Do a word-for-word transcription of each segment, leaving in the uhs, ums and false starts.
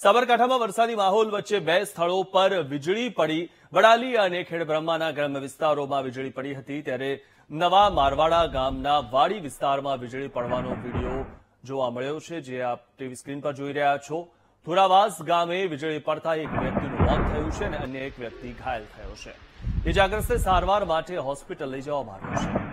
સાબરકાંઠામાં વરસાદી માહોલ વચ્ચે બે સ્થળો પર વીજળી પડી વડાલી અને ખેડબ્રહ્માના ગ્રામ્ય વિસ્તારોમાં વીજળી પડી હતી ત્યારે નવા મારવાડા ગામના વાડી વિસ્તારમાં વીજળી પડવાનો વિડીયો જોવા મળ્યો છે જે આપ ટીવી સ્ક્રીન પર જોઈ રહ્યા છો। ધોરાવાસ ગામે વીજળી પડતા એક વ્યક્તિનું મોત થયું છે અને અન્ય એક વ્યક્તિ ઘાયલ થયો છે। ઇજાગ્રસ્તને સારવાર માટે હોસ્પિટલ લઈ જવામાં આવ્યો છે।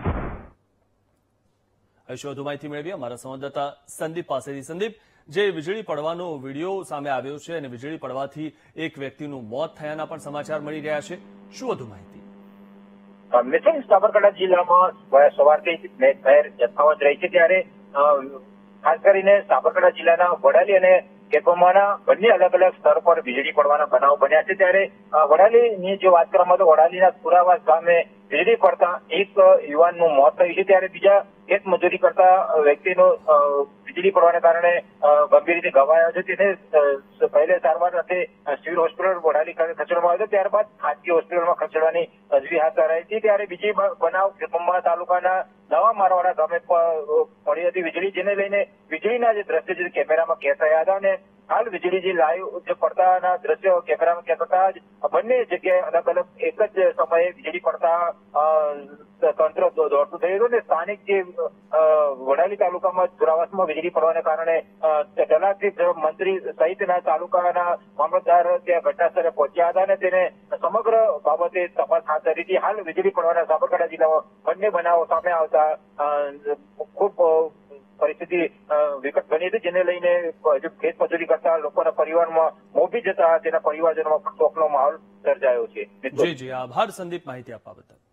હવે વધુ માહિતી મેળવી અમારા સંવાદદાતા સંદીપ પાસેથી। સંદીપ, જે વીજળી પડવાનો વિડીયો સામે આવ્યો છે અને વીજળી પડવાથી એક વ્યક્તિનું મોત થયાના પણ સમાચાર મળી રહ્યા છે, શું વધુ માહિતી? મિથુન, સાબરકાંઠા જિલ્લામાં સવારથી મેઘમહેર યથાવત રહી છે ત્યારે ખાસ કરીને સાબરકાંઠા જિલ્લાના વડાલી અને ખેડબ્રહ્માના બંને અલગ અલગ સ્તર પર વીજળી પડવાના બનાવ બન્યા છે। ત્યારે વડાલીની જો વાત કરવામાં તો વડાલીના ધોરાવાસ ગામે વીજળી પડતા એક યુવાનનું મોત થયું છે ત્યારે બીજા ખેત મજૂરી કરતા વ્યક્તિનું વીજળી પડવાને કારણે ગંભીર રીતે ઘવાયો છે। તેને પહેલે સારવાર અર્થે સિવિલ હોસ્પિટલ વડાલી ખસેડવામાં આવ્યો, ત્યારબાદ ખાનગી હોસ્પિટલમાં ખસેડવાની તજવીજ હાથ ધરાઈ હતી। ત્યારે બીજી બનાવ ખેડબ્રહ્મા તાલુકાના નવા મારવાડા ગામે પડી હતી વીજળી, જેને લઈને વીજળીના જે દ્રશ્ય જે કેમેરામાં કેદ થયા હતા અને હાલ વીજળી જે લાઈવ જે પડતાના દ્રશ્યો કેમેરામાં કેદ થતા જ બંને જગ્યાએ અલગ અલગ એક જ સમયે વીજળી પડતા તંત્ર દોડતું થયું હતું અને સ્થાનિક જે વડાલી તાલુકામાં ધોરાવાસમાં વીજળી પડવાને કારણે તલાટી મંત્રી સહિતના તાલુકાના મામલતદાર ત્યાં ઘટનાસ્થળે પહોંચ્યા હતા અને તેને સમગ્ર બાબતે તપાસ હાથ ધરી હતી। હાલ વીજળી પડવાના સાબરકાંઠા જિલ્લામાં બંને બનાવો સામે આવતા ખૂબ પરિસ્થિતિ વિકટ બની હતી, જેને લઈને ખેત મજૂરી કરતા લોકોના પરિવારમાં મોભી જતા તેના પરિવારજનોમાં શોકનો માહોલ સર્જાયો છે। જી જી આભાર સંદીપ માહિતી આપવા બદલ।